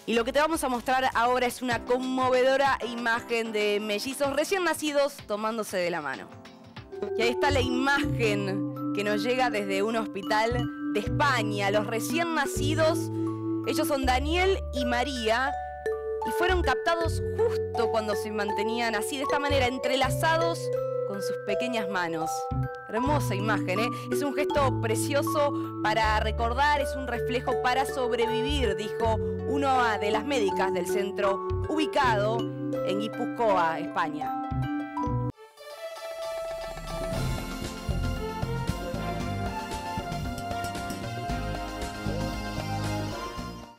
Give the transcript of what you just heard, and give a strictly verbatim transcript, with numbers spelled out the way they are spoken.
Y lo que te vamos a mostrar ahora es una conmovedora imagen de mellizos recién nacidos tomándose de la mano. Y ahí está la imagen que nos llega desde un hospital de España. Los recién nacidos, ellos son Daniel y María, y fueron captados justo cuando se mantenían así, de esta manera, entrelazados con sus pequeñas manos. Hermosa imagen, ¿eh? Es un gesto precioso para recordar, es un reflejo para sobrevivir, dijo una de las médicas del centro ubicado en Guipúzcoa, España.